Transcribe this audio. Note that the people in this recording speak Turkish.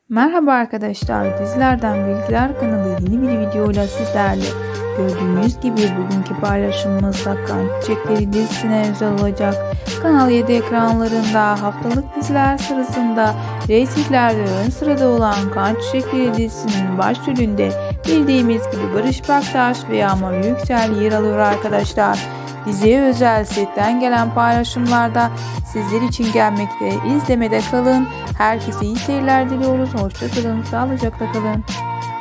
Merhaba arkadaşlar, Dizilerden Bilgiler kanalı yeni bir videoyla sizlerle. Gördüğünüz gibi bugünkü paylaşımımızda Kan Çiçekleri dizisine özel olacak. Kanal 7 ekranlarında haftalık diziler sırasında reytinglerde ön sırada olan Kan Çiçekleri dizisinin başrolünde bildiğimiz gibi Barış Baktaş ve Yağmur Yüksel yer alıyor arkadaşlar. Diziye özel setten gelen paylaşımlarda sizler için gelmekte. İzlemede kalın. Herkese iyi seyirler diliyoruz. Hoşça kalın, sağlıcakla kalın.